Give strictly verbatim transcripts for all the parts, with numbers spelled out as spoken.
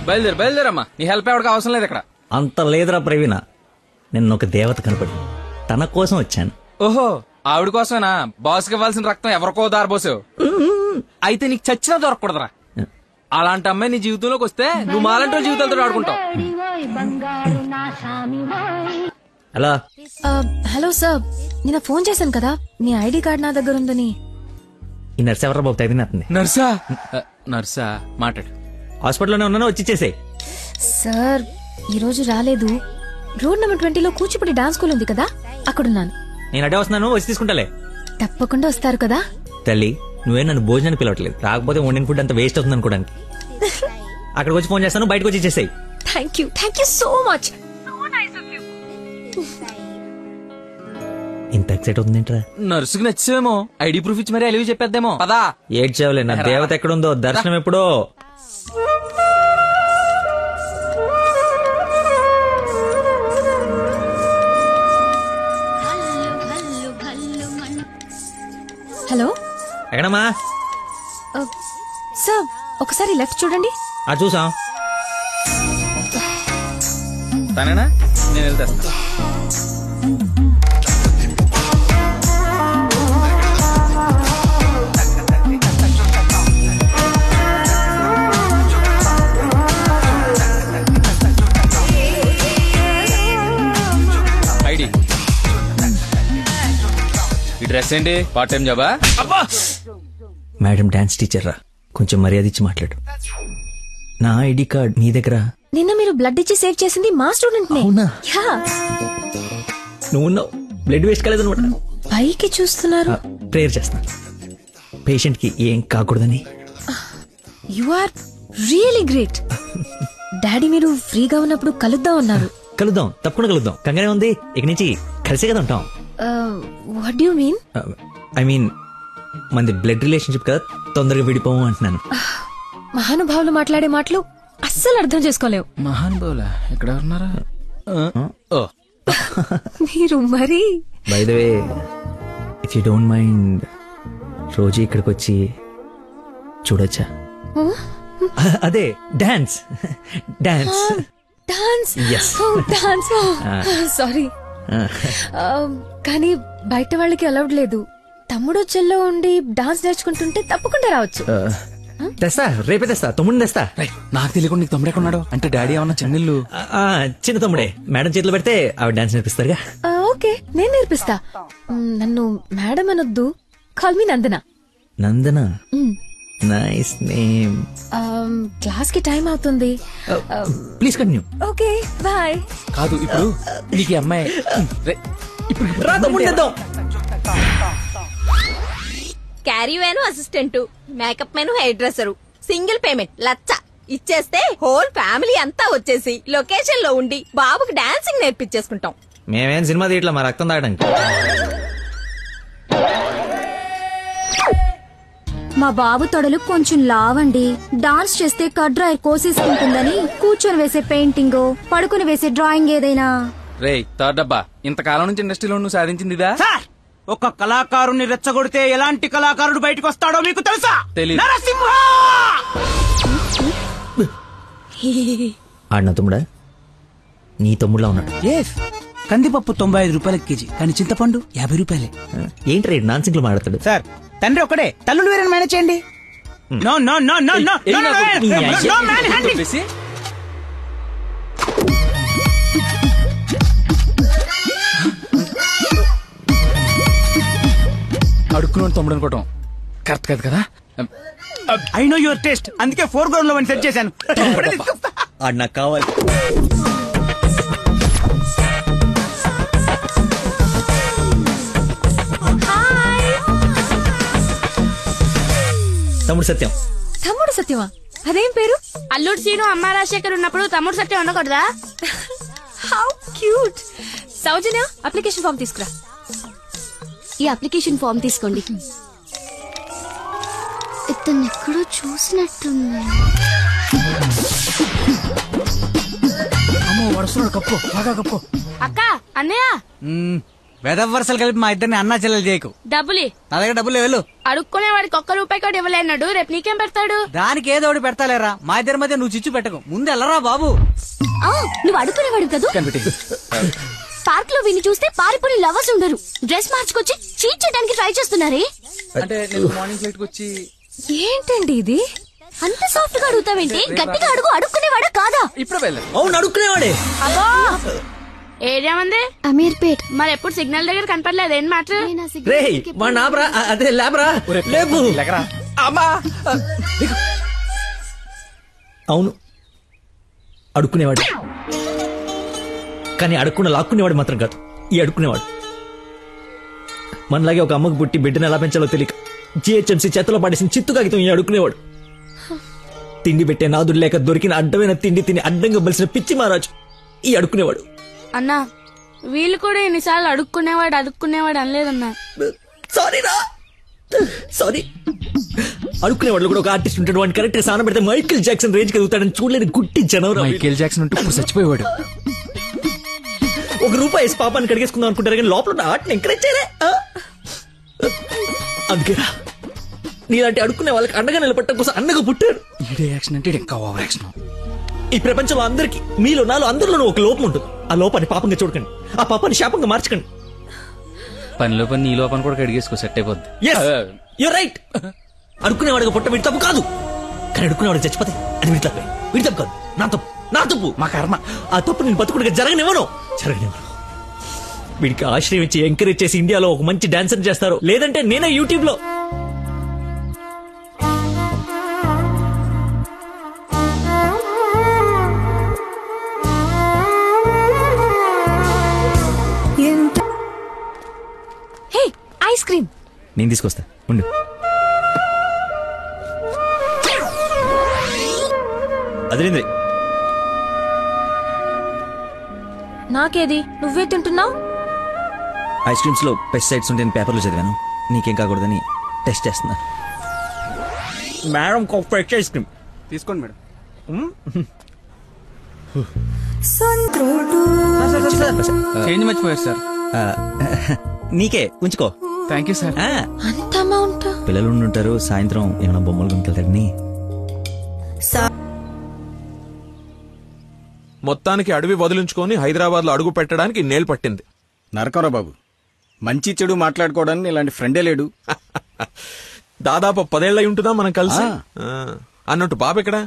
బయలుదేరు బయలుదేరమ్మా, నీ హెల్ప్ ఎవరికి అవసరం లేదు ఇక్కడ. అంత లేదురా ప్రవీణ, నిన్న ఒక దేవత కనపడి తన కోసం వచ్చాను. ఓహో, ఆవిడ కోసమేనా? బాస్కి ఇవ్వాల్సిన రక్తం ఎవరికో దారబోసావు. అయితే నీకు చచ్చినా దొరకకూడదురా. అలాంటి అమ్మాయి నీ జీవితంలోకి వస్తే నువ్వు మాలంటి జీవితాలతో ఆడుకుంటావు. హలో హలో సార్, నిన్న ఫోన్ చేశాను కదా, నీ ఐడి కార్డ్ నా దగ్గర ఉందని. ఈ నర్స్ ఎవరా బాబు తగ్గినట్టుంది? నర్సా? నర్సా మాట్లాడు. హాస్పిటల్లోనే ఉన్నాను, వచ్చి ఇచ్చేసేయ్. సార్ ఈ రోజు రాలేదు. రోడ్ నెంబర్ ట్వంటీలో కూచిపూడి డాన్స్ స్కూల్ ఉంది కదా, అక్కడున్నాను. నేను అడే వస్తున్నాను, వచ్చి తీసుకుంటాలే. తప్పకుండా వస్తారు కదా. తల్లి, నువ్వే నన్ను భోజనానికి పిలవట్లేదు, రాకపోతే వండిన ఫుడ్ అంత వేస్ట్ అవుతుంది అనుకోడానికి. అక్కడికి వచ్చి ఫోన్ చేస్తాను, బయటకు వచ్చి ఇచ్చేసేయ్. Thank you thank you so much. ఇంత ఎక్సైట్ అవుతుందేంట్రా? నర్సుకి నచ్చేమో, ఐడి ప్రూఫ్ ఇచ్చి మరీ అలివి చెప్పేద్దేమో. పదా ఏడ్చేవలే, నా దేవత ఎక్కడుందో, దర్శనం ఎప్పుడో. హలో, ఎక్కడమ్మా? సార్ ఒకసారి లెఫ్ట్ చూడండి. ఆ చూసాం. తనేనా? నేను వెళ్తా. ఐడి, ఈ డ్రెస్ ఏంటి? పార్ట్ టైం జాబా? మేడం డాన్స్ టీచర్ రా, కొంచెం మర్యాద ఇచ్చి మాట్లాడు. నా ఐడి కార్డ్ మీ దగ్గర. నిన్న మీరు బ్లడ్ ఇచ్చి సేవ్ చేసింది మా స్టూడెంట్ నే. అవునా? యా. నువ్వు బ్లడ్ వేస్ట్ కాలేదనమాట. పైకి చూస్తున్నారు. ప్రేయర్ చేస్తా, పేషెంట్ కి ఏం కాకూడదని. You are really great. Daddy మీరు ఫ్రీగా ఉన్నప్పుడు కలుద్దాం అన్నారు. కలుద్దాం, తప్పకుండా కలుద్దాం. కంగానే ఉంది, ఇక నుంచి కలిసే కదా ఉంటాం. What do you mean? I mean మనది బ్లడ్ రిలేషన్షిప్ కదా, తొందరగా విడిపోము అంటున్నాను. మహానుభావులు మాట్లాడే మాటలు అస్సలు అర్థం చేసుకోలేవు. మహానుభావులా? ఎక్కడ ఉన్నారా? మీరు మరి. By the way, if you don't mind, రోజు ఇక్కడికి వచ్చి చూడొచ్చా? అదే dance dance dance. Yes. Dance. Sorry, కానీ బయట వాళ్ళకి అలౌడ్ లేదు. తమ్ముడు చెల్లో ఉండి డాన్స్ నేర్చుకుంటుంటే తప్పకుండా రావచ్చు. తెస్తా, రేపే తెస్తా, తమ్ముడిని తెస్తా. నాకు తెలియకుండా నీకు తమ్ముడు ఎక్కడున్నాడు? అంటే డాడీ ఏమన్నా చెన్నెళ్ళు? చిన్న తమ్ముడే, మేడం చేతిలో పెడితే ఆవిడ డాన్స్ నేర్పిస్తారుగా. ఓకే, నేను నేర్పిస్తా. నన్ను మేడం అనొద్దు, call me Nandana. Nandana, nice name. Class కి టైం అవుతుంది, ప్లీజ్ కంటిన్యూ. Okay boy. కాదు, ఇప్పుడు నీకు ఈ అమ్మాయి caravan assistant, makeup man hair dresser, single payment లచ్చ ఇచ్చేస్తే హోల్ ఫ్యామిలీ అంతా వచ్చేసి లొకేషన్ లో ఉండి బాబుకి డాన్సింగ్ నేర్పించేసుకుంటాం. మేమేం సినిమా తీయట్లా, మా రక్తం తాగడానికి. మా బాబు తొడలు కొంచెం లావండి. డాన్స్ చేస్తే కట్ డ్రైర్ కోసేసుకుంటుందని కూర్చొని వేసే పెయింటింగ్, పడుకుని వేసే డ్రాయింగ్ ఏదైనా. రే థర్డ్ డబ్బా, ఇంతకాలం నుంచి ఇండస్ట్రీలో నువ్వు సాధించింది ఇదా? ఒక కళాకారుని రెచ్చగొడితే ఎలాంటి కళాకారుడు బయటకు వస్తాడో మీకు తెలుసా? తెలీదు. నరసింహ! ఆడిన తమ్ముడా? నీ తమ్ముడులా ఉన్నాడు. కందిపప్పు తొంభై ఐదు రూపాయల కేజీ, కానీ చింతపండు యాభై రూపాయలే. ఏంటి రేట్ నాన్ సింగ్ లో మాట్లాడతాడు? సార్, తండ్రి ఒకడే, తల్లులు వేరే మేనేజ్ చేయండి. No no no no no no man handing. అడుక్కున్నాడు తమ్ముడు అనుకోవటం కరెక్ట్ కాదు కదా. ఐ నో యువర్ టేస్ట్, అందుకే ఫోర్ గ్రౌండ్ లో సెట్ చేశాను. ఆడు నాకు కావాలి. తమ్ముడు సత్యం. తమ్ముడు సత్యమా? అదేం పేరు? అల్లుడు సీను అమ్మ రాజశేఖర్ ఉన్నప్పుడు తమ్ముడు సత్యం ఉండకూడదా? How cute. Soujanya, application form తీసుకురా. ఈ అప్లికేషన్ ఫామ్ తీసుకోండి. ఇతను ఎక్కడో చూసినట్టుంది. అమ్మో, వస్తున్నాడు, కప్పు బాగా కప్పు. అక్క, అన్నయ్య. వెదవ వరుసలు కలిపి మా ఇద్దరిని అన్నా చెల్లెలు చేయకు. డబ్బులి నా దగ్గర డబ్బులు వెళ్ళు. అడుక్కునే వాడికి ఒక్క రూపాయి కూడా ఇవ్వలేన్నాడు. రేపు నీకేం పెడతాడు? దానికి ఏదో ఒకటి పెడతాలేరా. మా ఇద్దరి మధ్య నువ్వు చిచ్చు పెట్టకు. ముందు వెళ్ళరా బాబు. ఆ, నువ్వు అడుగునేవాడు కదా. పార్క్ లో విని చూస్తే పారిపోయి లవర్స్ ఉండరు. డ్రెస్ మార్చుకొచ్చి చీట్ చేయడానికి ట్రై చేస్తున్నారే. అంటే నేను మార్నింగ్ ఫ్లైట్ వచ్చి ఏంటండి ఇది? అంత సాఫ్ట్ గా అడుగుతావేంటి? గట్టిగా అడుగు. అడుక్కునేవాడా కాదా? ఇప్పుడు వెళ్ళాను. అవును అడుక్కునేవాడే. అబ్బో ఏరియా మంది అమీర్పేట్. మరి ఎప్పుడు సిగ్నల్ దగ్గర కనపడలేదు. ఏం మాట? రే మా నాబ్రా అదే లేబరా లేపు. అమ్మా అవును అడుక్కునేవాడు, కానీ అడుక్కున్న లాక్కునేవాడు మాత్రం కాదు ఈ అడుక్కునేవాడు. మనలాగే ఒక అమ్మకు పుట్టి బిడ్డను ఎలా పెంచాలో తెలియక జిహెచ్ఎంసీ చేతిలో పడేసిన చిత్తు కాగితం ఈ అడుక్కునేవాడు. తిండి పెట్టే నాదుడు లేక దొరికిన అడ్డమైన తిండి తిని అడ్డంగా బలిసిన పిచ్చి మహారాజు ఈ అడుక్కునేవాడు. అన్నా వీళ్ళు కూడా ఎన్నిసార్లు అడుక్కునేవాడు అడుక్కునేవాడు అనలేదన్నా. సారీ రా సారీ. అడుక్కునేవాడు కూడా ఒక ఆర్టిస్ట్ ఉంటాడు. వాడిని కరెక్ట్ గా సాన పెడితే మైకేల్ జాక్సన్ రేంజ్ కలుగుతాడని చూడలేని గుట్టి జనవరం. మైకేల్ జాక్సన్ ఉంటూ ఇప్పుడు చచ్చిపోయేవాడు. ఒక రూపాయి వేసి పాపాన్ని కడిగేసుకుందాం అనుకుంటారు కానీ లోపల ఆటని ఎంకరేజ్ చేయలే. అందుకేరా నీలాంటి అడుక్కునే వాళ్ళకి అండగా నిలబట్టడం కోసం అండగా పుట్టారు. ఈడే యాక్షన్ అంటే ఇంకా ఓవర్ యాక్షన్. ఈ ప్రపంచంలో అందరికి మీలో నాలో అందరిలోనూ ఒక లోపం ఉంటుంది. ఆ లోపాన్ని పాపంగా చూడకండి, ఆ పాపాన్ని శాపంగా మార్చకండి. పనిలో పని నీ లోపల కూడా కడిగేసుకో, సెట్ అయిపోద్ది. You right. అడుక్కునేవాడిగా పుట్ట వీడి తప్పు కాదు, కానీ అడుక్కునేవాడికి చచ్చిపోతే అది వీడి తప్పే. వీడి తప్పు కాదు, నా తప్పు, నా తప్పు, మా కర్మ. ఆ తప్పు నేను బతుకుడిగా జరగనివ్వను జరగనివ్వను. వీడికి ఆశ్రయం ఇచ్చి ఎంకరేజ్ చేసి ఇండియాలో ఒక మంచి డాన్సర్ చేస్తారు, లేదంటే నేనే యూట్యూబ్ లో ఐస్ క్రీమ్ నేను తీసుకొస్తా ఉండు. అదేంద్రి నాకేది? నువ్వే తింటున్నావు. ఐస్ క్రీమ్స్ లో పెస్టిసైడ్స్ ఉంటాయని పేపర్లో చదివాను, నీకేం కాకూడదని టెస్ట్ చేస్తున్నా. మేడం ఫ్రెష్ ఐస్ క్రీమ్ తీసుకోండి మేడం. చేంజ్ మర్చిపోయారు సార్. నీకే ఉంచుకో. Thank you sir. అంత అమౌంట్? పిల్లలు ఉంటారు, సాయంత్రం ఏమైనా బొమ్మలు కొనుకెళ్తాడని. మొత్తానికి అడవి వదిలించుకొని హైదరాబాద్ లో అడుగు పెట్టడానికి నేలు పట్టింది. నరకరా బాబు, మంచి చెడు మాట్లాడుకోవడానికి ఇలాంటి ఫ్రెండే లేడు. దాదాపు పదేళ్ళై ఉంటుందా మనం కలిసి. అన్నట్టు బాబు ఎక్కడా?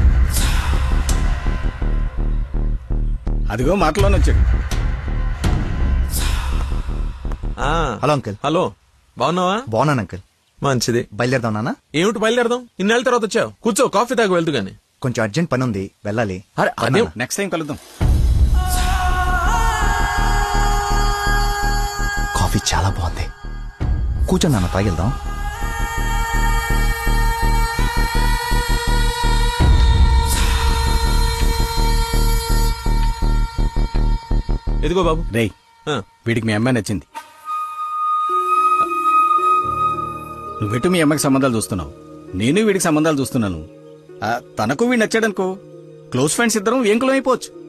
అదిగో మాటలోనే వచ్చాడు. Hello uncle. హలో, బాగున్నావా? బాగున్నాను అంకుల్. మంచిది. బయలుదేరదాం నాన్న. ఏమిటి బయలుదేరదాం? ఇన్నేళ్ళ తర్వాత వచ్చావు, కూర్చో, కాఫీ తాగు వెళ్తూ గాని. కొంచెం అర్జెంట్ పని ఉంది, వెళ్ళాలి. అదే నెక్స్ట్ టైం కలుద్దాం. కాఫీ చాలా బాగుంది, కూర్చొని నాన్న తాగిద్దాం. ఎదిగో బాబు. రేయ్, వీడికి మీ అమ్మాయి నచ్చింది. నువ్వెటు మీ అమ్మకి సంబంధాలు చూస్తున్నావు, నేను వీడికి సంబంధాలు చూస్తున్నాను. తనకు వీడు నచ్చాడనుకో, క్లోజ్ ఫ్రెండ్స్ ఇద్దరం ఏంకులం అయిపోవచ్చు.